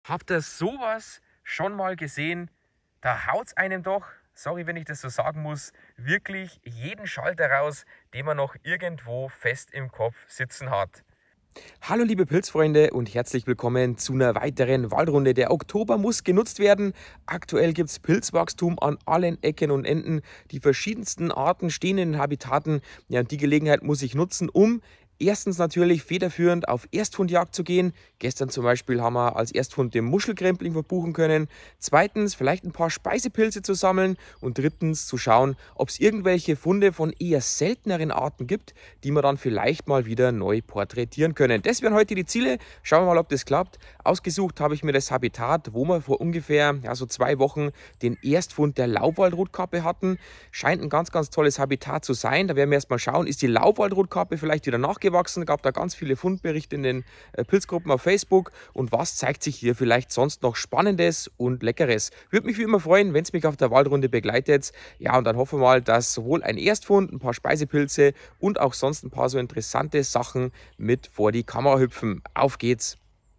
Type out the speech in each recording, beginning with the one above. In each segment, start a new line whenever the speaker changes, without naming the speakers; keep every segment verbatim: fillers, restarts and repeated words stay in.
Habt ihr sowas schon mal gesehen? Da haut's einem doch, sorry, wenn ich das so sagen muss, wirklich jeden Schalter raus, den man noch irgendwo fest im Kopf sitzen hat.
Hallo liebe Pilzfreunde und herzlich willkommen zu einer weiteren Waldrunde. Der Oktober muss genutzt werden. Aktuell gibt es Pilzwachstum an allen Ecken und Enden. Die verschiedensten Arten stehen in den Habitaten. Ja, und die Gelegenheit muss ich nutzen, um erstens natürlich federführend auf Erstfundjagd zu gehen. Gestern zum Beispiel haben wir als Erstfund den Muschelkrempling verbuchen können. Zweitens vielleicht ein paar Speisepilze zu sammeln. Und drittens zu schauen, ob es irgendwelche Funde von eher selteneren Arten gibt, die wir dann vielleicht mal wieder neu porträtieren können. Das wären heute die Ziele. Schauen wir mal, ob das klappt. Ausgesucht habe ich mir das Habitat, wo wir vor ungefähr ja, so zwei Wochen den Erstfund der Laubwaldrotkarpe hatten. Scheint ein ganz, ganz tolles Habitat zu sein. Da werden wir erstmal schauen, ist die Laubwaldrotkarpe vielleicht wieder nachgewachsen? Gab da ganz viele Fundberichte in den äh, Pilzgruppen auf Facebook. Und was zeigt sich hier vielleicht sonst noch Spannendes und Leckeres? Würde mich wie immer freuen, wenn es mich auf der Waldrunde begleitet. Ja, und dann hoffen wir mal, dass sowohl ein Erstfund, ein paar Speisepilze und auch sonst ein paar so interessante Sachen mit vor die Kamera hüpfen. Auf geht's!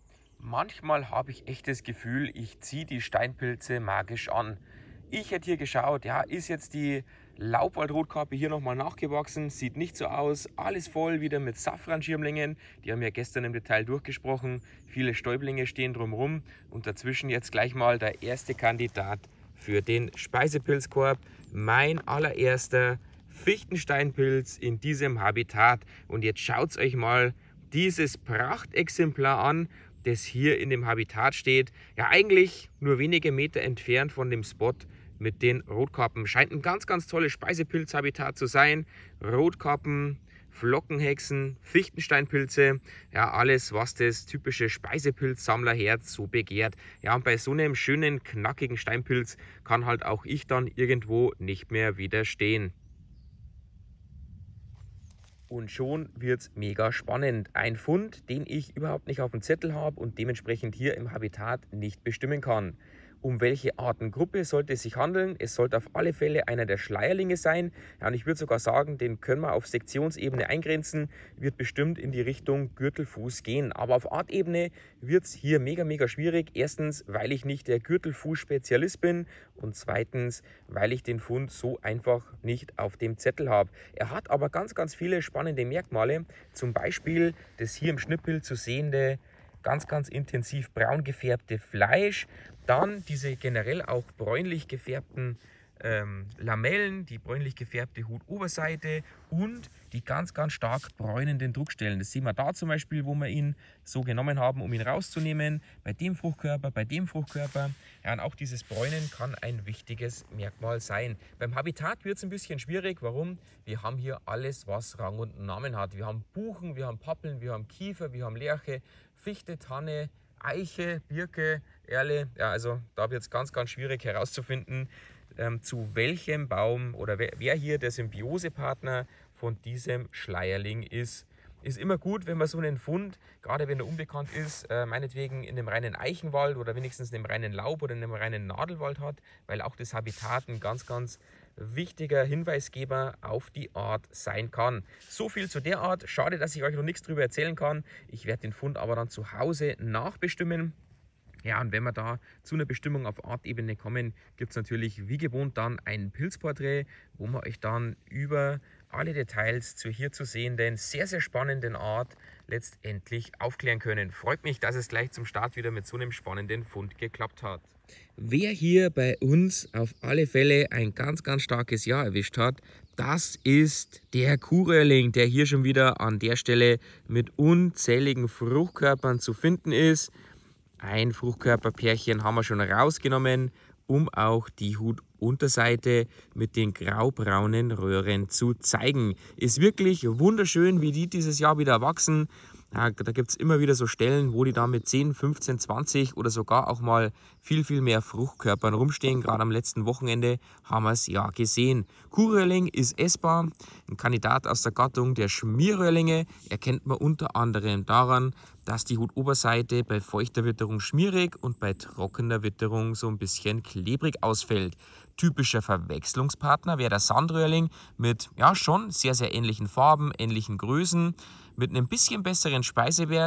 Manchmal habe ich echt das Gefühl, ich ziehe die Steinpilze magisch an. Ich hätte hier geschaut, ja, ist jetzt die Laubwaldrotkarpe hier nochmal nachgewachsen, sieht nicht so aus, alles voll wieder mit Safranschirmlingen, die haben ja gestern im Detail durchgesprochen, viele Stäublinge stehen drumherum und dazwischen jetzt gleich mal der erste Kandidat für den Speisepilzkorb, mein allererster Fichtensteinpilz in diesem Habitat. Und jetzt schaut euch mal dieses Prachtexemplar an, das hier in dem Habitat steht. Ja, eigentlich nur wenige Meter entfernt von dem Spot mit den Rotkarpen. Scheint ein ganz, ganz tolles Speisepilzhabitat zu sein. Rotkarpen, Flockenhexen, Fichtensteinpilze, ja, alles, was das typische Speisepilzsammlerherz so begehrt. Ja, und bei so einem schönen, knackigen Steinpilz kann halt auch ich dann irgendwo nicht mehr widerstehen. Und schon wird es mega spannend. Ein Fund, den ich überhaupt nicht auf dem Zettel habe und dementsprechend hier im Habitat nicht bestimmen kann. Um welche Artengruppe sollte es sich handeln? Es sollte auf alle Fälle einer der Schleierlinge sein. Ja, und ich würde sogar sagen, den können wir auf Sektionsebene eingrenzen. Wird bestimmt in die Richtung Gürtelfuß gehen. Aber auf Artebene wird es hier mega, mega schwierig. Erstens, weil ich nicht der Gürtelfuß-Spezialist bin. Und zweitens, weil ich den Fund so einfach nicht auf dem Zettel habe. Er hat aber ganz, ganz viele spannende Merkmale. Zum Beispiel das hier im Schnittbild zu sehende ganz, ganz intensiv braun gefärbte Fleisch. Dann diese generell auch bräunlich gefärbten ähm, Lamellen, die bräunlich gefärbte Hutoberseite und die ganz, ganz stark bräunenden Druckstellen. Das sehen wir da zum Beispiel, wo wir ihn so genommen haben, um ihn rauszunehmen. Bei dem Fruchtkörper, bei dem Fruchtkörper. Ja, und auch dieses Bräunen kann ein wichtiges Merkmal sein. Beim Habitat wird es ein bisschen schwierig. Warum? Wir haben hier alles, was Rang und Namen hat. Wir haben Buchen, wir haben Pappeln, wir haben Kiefer, wir haben Lärche, Fichte, Tanne, Eiche, Birke, Erle. Ja, also da wird es ganz, ganz schwierig herauszufinden, ähm, zu welchem Baum oder wer, wer hier der Symbiosepartner von diesem Schleierling ist. Ist immer gut, wenn man so einen Fund, gerade wenn er unbekannt ist, äh, meinetwegen in einem reinen Eichenwald oder wenigstens in einem reinen Laub- oder in einem reinen Nadelwald hat, weil auch das Habitat ein ganz, ganz wichtiger Hinweisgeber auf die Art sein kann. So viel zu der Art. Schade, dass ich euch noch nichts darüber erzählen kann. Ich werde den Fund aber dann zu Hause nachbestimmen. Ja, und wenn wir da zu einer Bestimmung auf Artebene kommen, gibt es natürlich wie gewohnt dann ein Pilzporträt, wo wir euch dann über alle Details zur hier zu sehenden, sehr, sehr spannenden Art letztendlich aufklären können. Freut mich, dass es gleich zum Start wieder mit so einem spannenden Fund geklappt hat. Wer hier bei uns auf alle Fälle ein ganz, ganz starkes Jahr erwischt hat, das ist der Kuhröhrling, der hier schon wieder an der Stelle mit unzähligen Fruchtkörpern zu finden ist. Ein Fruchtkörperpärchen haben wir schon rausgenommen, um auch die Hutunterseite mit den graubraunen Röhren zu zeigen. Ist wirklich wunderschön, wie die dieses Jahr wieder wachsen. Da gibt es immer wieder so Stellen, wo die da mit zehn, fünfzehn, zwanzig oder sogar auch mal viel, viel mehr Fruchtkörpern rumstehen. Gerade am letzten Wochenende haben wir es ja gesehen. Kuhröhrling ist essbar, ein Kandidat aus der Gattung der Schmierröhrlinge. Erkennt man unter anderem daran, dass die Hutoberseite bei feuchter Witterung schmierig und bei trockener Witterung so ein bisschen klebrig ausfällt. Typischer Verwechslungspartner wäre der Sandröhrling mit ja schon sehr, sehr ähnlichen Farben, ähnlichen Größen, mit einem bisschen besseren Speisewert,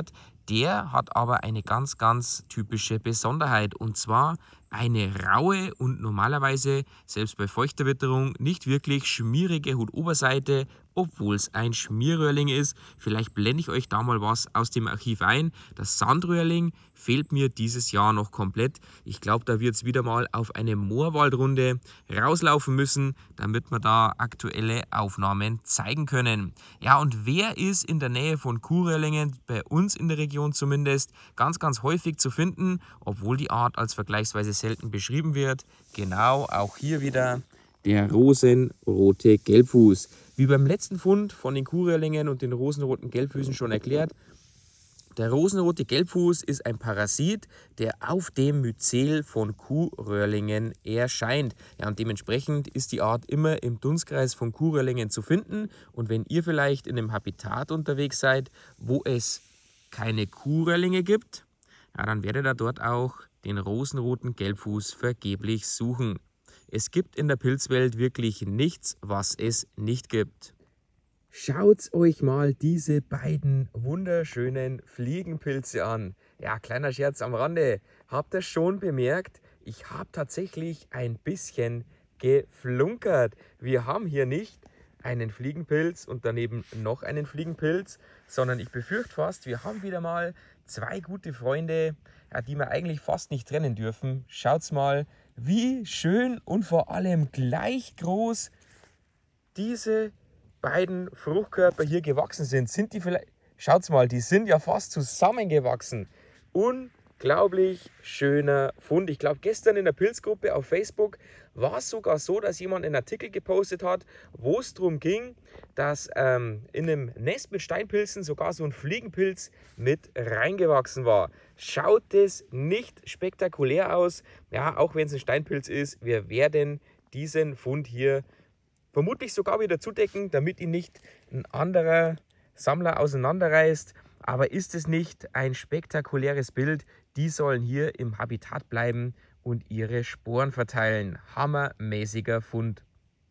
Der hat aber eine ganz, ganz typische Besonderheit, und zwar eine raue und normalerweise, selbst bei feuchter Witterung, nicht wirklich schmierige Hutoberseite, obwohl es ein Schmierröhrling ist. Vielleicht blende ich euch da mal was aus dem Archiv ein. Das Sandröhrling fehlt mir dieses Jahr noch komplett. Ich glaube, da wird es wieder mal auf eine Moorwaldrunde rauslaufen müssen, damit wir da aktuelle Aufnahmen zeigen können. Ja, und wer ist in der Nähe von Kuhröhrlingen, bei uns in der Region zumindest, ganz, ganz häufig zu finden, obwohl die Art als vergleichsweise selten beschrieben wird? Genau, auch hier wieder der rosenrote Gelbfuß. Wie beim letzten Fund von den Kuhröhrlingen und den rosenroten Gelbfüßen schon erklärt, der rosenrote Gelbfuß ist ein Parasit, der auf dem Myzel von Kuhröhrlingen erscheint. Ja, und dementsprechend ist die Art immer im Dunstkreis von Kuhröhrlingen zu finden. Und wenn ihr vielleicht in einem Habitat unterwegs seid, wo es keine Kuhröhrlinge gibt, ja, dann werdet ihr dort auch den rosenroten Gelbfuß vergeblich suchen. Es gibt in der Pilzwelt wirklich nichts, was es nicht gibt. Schaut euch mal diese beiden wunderschönen Fliegenpilze an. Ja, kleiner Scherz am Rande. Habt ihr schon bemerkt? Ich habe tatsächlich ein bisschen geflunkert. Wir haben hier nicht einen Fliegenpilz und daneben noch einen Fliegenpilz, sondern ich befürchte fast, wir haben wieder mal zwei gute Freunde, ja, die wir eigentlich fast nicht trennen dürfen. Schaut's mal, wie schön und vor allem gleich groß diese beiden Fruchtkörper hier gewachsen sind. Sind die vielleicht, schaut's mal, die sind ja fast zusammengewachsen. Unglaublich schöner Fund. Ich glaube, gestern in der Pilzgruppe auf Facebook war es sogar so, dass jemand einen Artikel gepostet hat, wo es darum ging, dass ähm, in einem Nest mit Steinpilzen sogar so ein Fliegenpilz mit reingewachsen war. Schaut es nicht spektakulär aus? Ja, auch wenn es ein Steinpilz ist, wir werden diesen Fund hier vermutlich sogar wieder zudecken, damit ihn nicht ein anderer Sammler auseinanderreißt. Aber ist es nicht ein spektakuläres Bild? Die sollen hier im Habitat bleiben und ihre Sporen verteilen. Hammermäßiger Fund.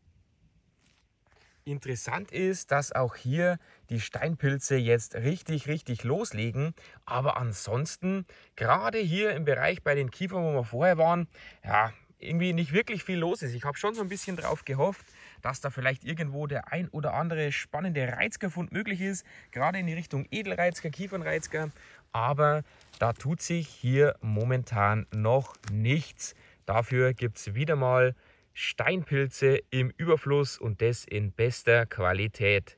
Interessant ist, dass auch hier die Steinpilze jetzt richtig, richtig loslegen. Aber ansonsten, gerade hier im Bereich bei den Kiefern, wo wir vorher waren, ja, irgendwie nicht wirklich viel los ist. Ich habe schon so ein bisschen drauf gehofft, dass da vielleicht irgendwo der ein oder andere spannende Reizkerfund möglich ist, gerade in die Richtung Edelreizker, Kiefernreizker, aber da tut sich hier momentan noch nichts. Dafür gibt es wieder mal Steinpilze im Überfluss und das in bester Qualität.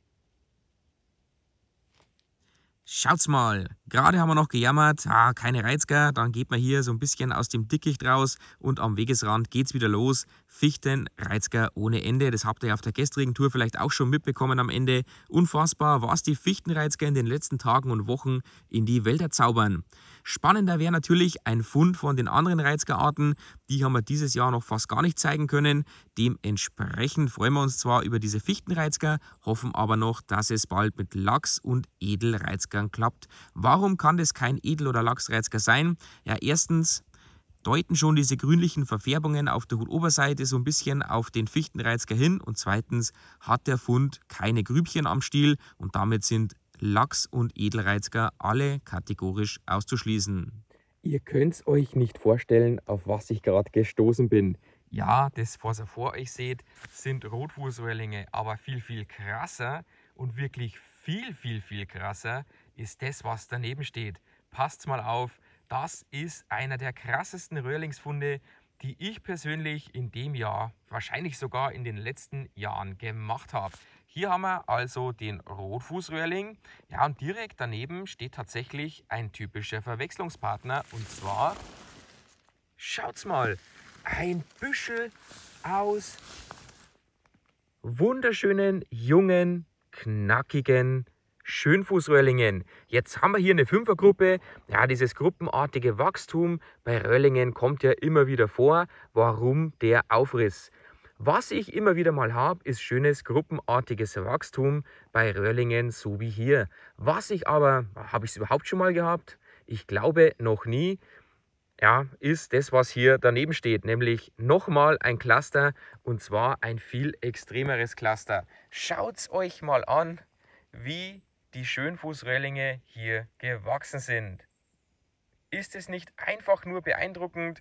Schaut's mal, gerade haben wir noch gejammert, ah, keine Reizker, dann geht man hier so ein bisschen aus dem Dickicht raus und am Wegesrand geht's wieder los. Fichten, Reizker ohne Ende, das habt ihr auf der gestrigen Tour vielleicht auch schon mitbekommen am Ende. Unfassbar, was die Fichtenreizker in den letzten Tagen und Wochen in die Wälder zaubern. Spannender wäre natürlich ein Fund von den anderen Reizkerarten, die haben wir dieses Jahr noch fast gar nicht zeigen können. Dementsprechend freuen wir uns zwar über diese Fichtenreizker, hoffen aber noch, dass es bald mit Lachs- und Edelreizkern klappt. Warum kann das kein Edel- oder Lachsreizker sein? Ja, erstens deuten schon diese grünlichen Verfärbungen auf der Hutoberseite so ein bisschen auf den Fichtenreizker hin und zweitens hat der Fund keine Grübchen am Stiel und damit sind Lachs- und Edelreizker alle kategorisch auszuschließen. Ihr könnt es euch nicht vorstellen, auf was ich gerade gestoßen bin. Ja, das, was ihr vor euch seht, sind Rotfußröhrlinge, aber viel, viel krasser und wirklich viel, viel, viel krasser ist das, was daneben steht. Passt mal auf, das ist einer der krassesten Röhrlingsfunde, die ich persönlich in dem Jahr, wahrscheinlich sogar in den letzten Jahren gemacht habe. Hier haben wir also den Rotfußröhrling. Ja, und direkt daneben steht tatsächlich ein typischer Verwechslungspartner. Und zwar, schaut's mal, ein Büschel aus wunderschönen, jungen, knackigen Schönfußröhrlingen. Jetzt haben wir hier eine Fünfergruppe. Ja, dieses gruppenartige Wachstum bei Röhrlingen kommt ja immer wieder vor. Warum der Aufriss? Was ich immer wieder mal habe, ist schönes gruppenartiges Wachstum bei Röhrlingen, so wie hier. Was ich aber, habe ich es überhaupt schon mal gehabt? Ich glaube noch nie. Ja, ist das, was hier daneben steht, nämlich nochmal ein Cluster und zwar ein viel extremeres Cluster. Schaut es euch mal an, wie
die Schönfußröhrlinge hier gewachsen sind. Ist es nicht einfach nur beeindruckend?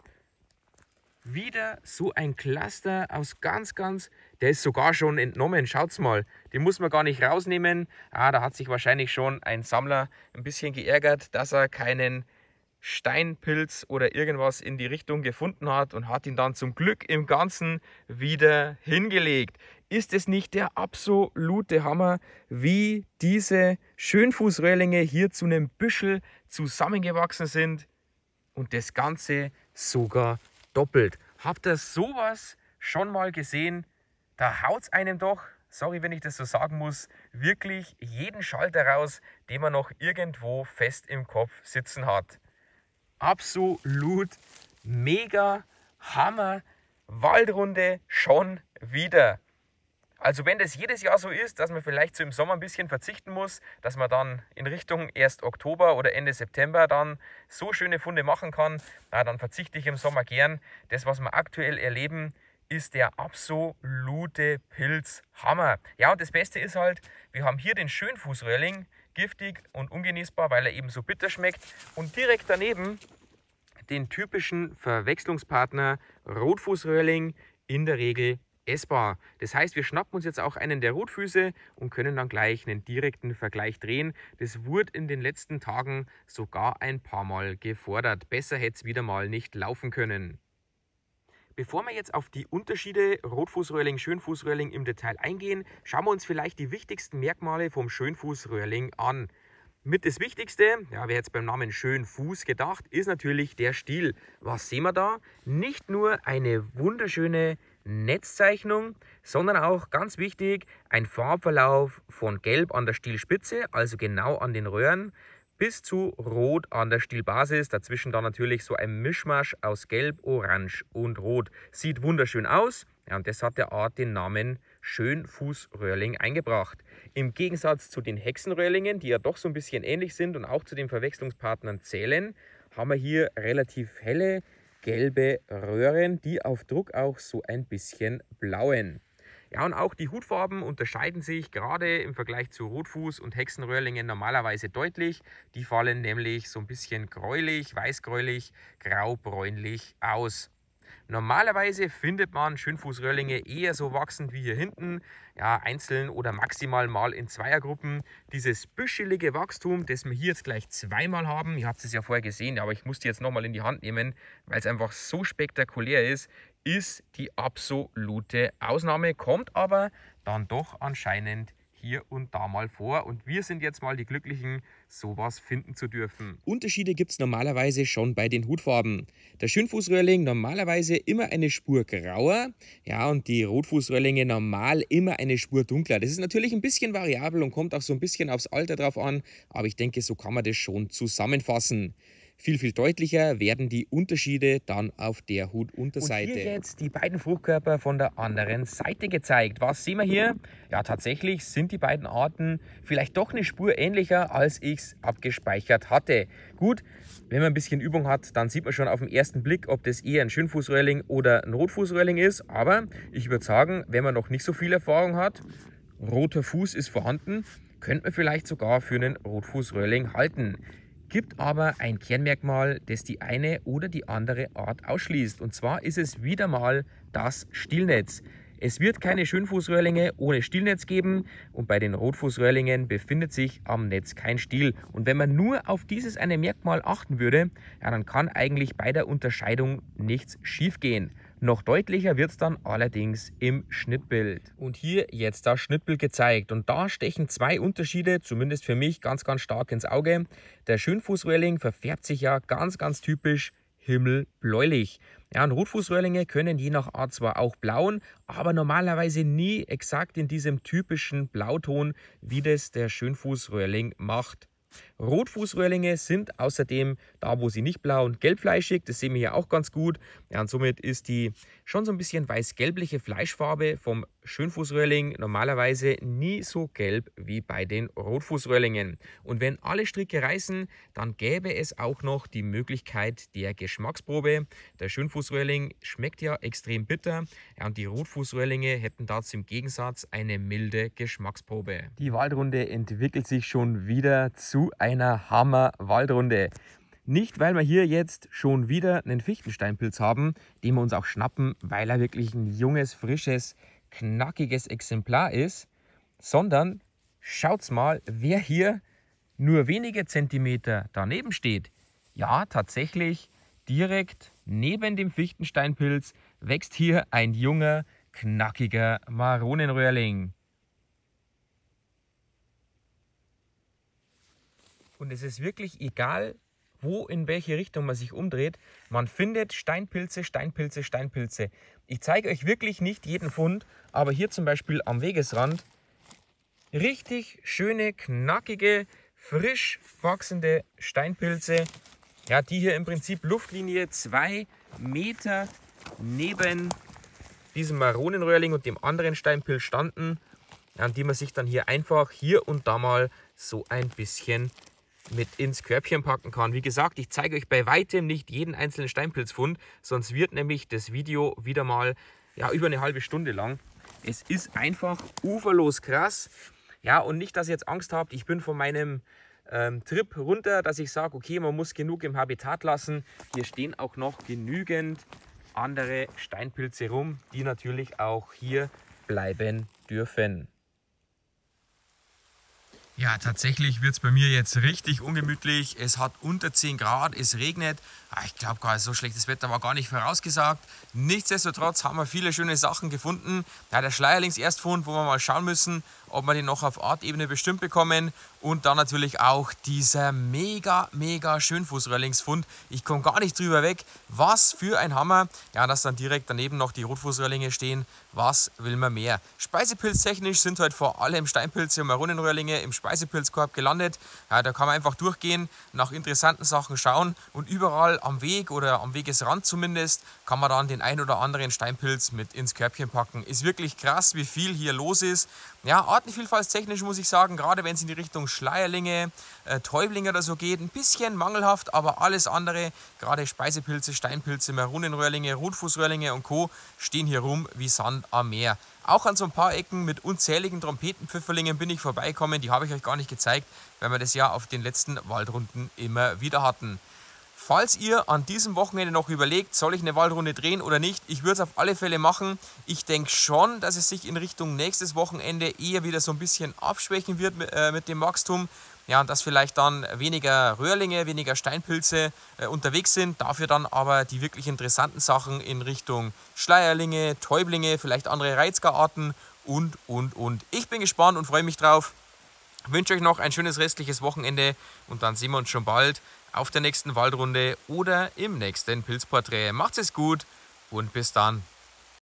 Wieder so ein Cluster aus ganz, ganz, der ist sogar schon entnommen, schaut's mal, den muss man gar nicht rausnehmen. Ah, da hat sich wahrscheinlich schon ein Sammler ein bisschen geärgert, dass er keinen Steinpilz oder irgendwas in die Richtung gefunden hat und hat ihn dann zum Glück im Ganzen wieder hingelegt. Ist es nicht der absolute Hammer, wie diese Schönfußröhrlinge hier zu einem Büschel zusammengewachsen sind und das Ganze sogar doppelt. Habt ihr sowas schon mal gesehen? Da haut es einem doch, sorry, wenn ich das so sagen muss, wirklich jeden Schalter raus, den man noch irgendwo fest im Kopf sitzen hat. Absolut mega Hammer Waldrunde schon wieder. Also wenn das jedes Jahr so ist, dass man vielleicht so im Sommer ein bisschen verzichten muss, dass man dann in Richtung erst Oktober oder Ende September dann so schöne Funde machen kann, na, dann verzichte ich im Sommer gern. Das, was wir aktuell erleben, ist der absolute Pilzhammer. Ja, und das Beste ist halt, wir haben hier den Schönfußröhrling, giftig und ungenießbar, weil er eben so bitter schmeckt. Und direkt daneben den typischen Verwechslungspartner Rotfußröhrling, in der Regel essbar. Das heißt, wir schnappen uns jetzt auch einen der Rotfüße und können dann gleich einen direkten Vergleich drehen. Das wurde in den letzten Tagen sogar ein paar Mal gefordert. Besser hätte es wieder mal nicht laufen können. Bevor wir jetzt auf die Unterschiede Rotfußröhrling, Schönfußröhrling im Detail eingehen, schauen wir uns vielleicht die wichtigsten Merkmale vom Schönfußröhrling an. Mit das Wichtigste, ja, wer jetzt beim Namen Schönfuß gedacht, ist natürlich der Stiel. Was sehen wir da? Nicht nur eine wunderschöne Netzzeichnung, sondern auch ganz wichtig, ein Farbverlauf von Gelb an der Stielspitze, also genau an den Röhren, bis zu Rot an der Stielbasis. Dazwischen dann natürlich so ein Mischmasch aus Gelb, Orange und Rot. Sieht wunderschön aus, ja, und das hat der Art den Namen Schönfußröhrling eingebracht. Im Gegensatz zu den Hexenröhrlingen, die ja doch so ein bisschen ähnlich sind und auch zu den Verwechslungspartnern zählen, haben wir hier relativ helle gelbe Röhren, die auf Druck auch so ein bisschen blauen. Ja, und auch die Hutfarben unterscheiden sich gerade im Vergleich zu Rotfuß- und Hexenröhrlingen normalerweise deutlich. Die fallen nämlich so ein bisschen gräulich, weißgräulich, graubräunlich aus. Normalerweise findet man Schönfußröhrlinge eher so wachsend wie hier hinten, ja, einzeln oder maximal mal in Zweiergruppen. Dieses büschelige Wachstum, das wir hier jetzt gleich zweimal haben, ihr habt es ja vorher gesehen, aber ich muss die jetzt nochmal in die Hand nehmen, weil es einfach so spektakulär ist, ist die absolute Ausnahme, kommt aber dann doch anscheinend hier und da mal vor und wir sind jetzt mal die Glücklichen, sowas finden zu dürfen. Unterschiede gibt es normalerweise schon bei den Hutfarben. Der Schönfußröhrling normalerweise immer eine Spur grauer, ja, und die Rotfußröhrlinge normal immer eine Spur dunkler. Das ist natürlich ein bisschen variabel und kommt auch so ein bisschen aufs Alter drauf an, aber ich denke, so kann man das schon zusammenfassen. Viel, viel deutlicher werden die Unterschiede dann auf der Hutunterseite. Und hier jetzt die beiden Fruchtkörper von der anderen Seite gezeigt. Was sehen wir hier? Ja, tatsächlich sind die beiden Arten vielleicht doch eine Spur ähnlicher, als ich es abgespeichert hatte. Gut, wenn man ein bisschen Übung hat, dann sieht man schon auf den ersten Blick, ob das eher ein Schönfußröhrling oder ein Rotfußröhrling ist. Aber ich würde sagen, wenn man noch nicht so viel Erfahrung hat, roter Fuß ist vorhanden, könnte man vielleicht sogar für einen Rotfußröhrling halten. Gibt aber ein Kernmerkmal, das die eine oder die andere Art ausschließt. Und zwar ist es wieder mal das Stielnetz. Es wird keine Schönfußröhrlinge ohne Stielnetz geben und bei den Rotfußröhrlingen befindet sich am Netz kein Stiel. Und wenn man nur auf dieses eine Merkmal achten würde, ja, dann kann eigentlich bei der Unterscheidung nichts schiefgehen. Noch deutlicher wird es dann allerdings im Schnittbild. Und hier jetzt das Schnittbild gezeigt. Und da stechen zwei Unterschiede, zumindest für mich, ganz, ganz stark ins Auge. Der Schönfußröhrling verfärbt sich ja ganz, ganz typisch himmelbläulich. Ja, und Rotfußröhrlinge können je nach Art zwar auch blauen, aber normalerweise nie exakt in diesem typischen Blauton, wie das der Schönfußröhrling macht. Rotfußröhrlinge sind außerdem, da wo sie nicht blau und gelbfleischig, das sehen wir hier auch ganz gut. Ja, und somit ist die schon so ein bisschen weiß-gelbliche Fleischfarbe vom Schönfußröhrling normalerweise nie so gelb wie bei den Rotfußröhrlingen. Und wenn alle Stricke reißen, dann gäbe es auch noch die Möglichkeit der Geschmacksprobe. Der Schönfußröhrling schmeckt ja extrem bitter, ja, und die Rotfußröhrlinge hätten dazu im Gegensatz eine milde Geschmacksprobe. Die Waldrunde entwickelt sich schon wieder zu einer Hammer-Waldrunde. Nicht, weil wir hier jetzt schon wieder einen Fichtensteinpilz haben, den wir uns auch schnappen, weil er wirklich ein junges, frisches, knackiges Exemplar ist, sondern schaut's mal, wer hier nur wenige Zentimeter daneben steht. Ja, tatsächlich direkt neben dem Fichtensteinpilz wächst hier ein junger, knackiger Maronenröhrling. Und es ist wirklich egal, wo, in welche Richtung man sich umdreht, man findet Steinpilze, Steinpilze, Steinpilze. Ich zeige euch wirklich nicht jeden Fund, aber hier zum Beispiel am Wegesrand richtig schöne, knackige, frisch wachsende Steinpilze, ja, die hier im Prinzip Luftlinie zwei Meter neben diesem Maronenröhrling und dem anderen Steinpilz standen, an die man sich dann hier einfach hier und da mal so ein bisschen mit ins Körbchen packen kann. Wie gesagt, ich zeige euch bei weitem nicht jeden einzelnen Steinpilzfund, sonst wird nämlich das Video wieder mal ja, über eine halbe Stunde lang. Es ist einfach uferlos krass. Ja, und nicht, dass ihr jetzt Angst habt, ich bin von meinem ähm, Trip runter, dass ich sage, okay, man muss genug im Habitat lassen. Hier stehen auch noch genügend andere Steinpilze rum, die natürlich auch hier bleiben dürfen. Ja, tatsächlich wird es bei mir jetzt richtig ungemütlich. Es hat unter zehn Grad, es regnet. Ich glaube, gar so schlechtes Wetter war gar nicht vorausgesagt. Nichtsdestotrotz haben wir viele schöne Sachen gefunden. Ja, der Schleierlingserstfund, wo wir mal schauen müssen, ob wir den noch auf Artebene bestimmt bekommen. Und dann natürlich auch dieser mega, mega Schönfußröhrlingsfund. Ich komme gar nicht drüber weg. Was für ein Hammer. Ja, dass dann direkt daneben noch die Rotfußröhrlinge stehen. Was will man mehr? Speisepilztechnisch sind halt vor allem Steinpilze und Maronenröhrlinge im Speisepilzkorb gelandet. Ja, da kann man einfach durchgehen, nach interessanten Sachen schauen und überall am Weg oder am Wegesrand zumindest kann man dann den ein oder anderen Steinpilz mit ins Körbchen packen. Ist wirklich krass, wie viel hier los ist. Ja, artenvielfaltstechnisch muss ich sagen, gerade wenn es in die Richtung Schleierlinge, äh, Täublinge oder so geht, ein bisschen mangelhaft, aber alles andere, gerade Speisepilze, Steinpilze, Maronenröhrlinge, Rotfußröhrlinge und Co. stehen hier rum wie Sand am Meer. Auch an so ein paar Ecken mit unzähligen Trompetenpfifferlingen bin ich vorbeikommen, die habe ich euch gar nicht gezeigt, weil wir das ja auf den letzten Waldrunden immer wieder hatten. Falls ihr an diesem Wochenende noch überlegt, soll ich eine Waldrunde drehen oder nicht, ich würde es auf alle Fälle machen. Ich denke schon, dass es sich in Richtung nächstes Wochenende eher wieder so ein bisschen abschwächen wird mit, äh, mit dem Wachstum. Ja, und dass vielleicht dann weniger Röhrlinge, weniger Steinpilze äh, unterwegs sind, dafür dann aber die wirklich interessanten Sachen in Richtung Schleierlinge, Täublinge, vielleicht andere Reizgararten und, und, und. Ich bin gespannt und freue mich drauf. Ich wünsche euch noch ein schönes restliches Wochenende und dann sehen wir uns schon bald auf der nächsten Waldrunde oder im nächsten Pilzporträt. Macht's es gut und bis dann.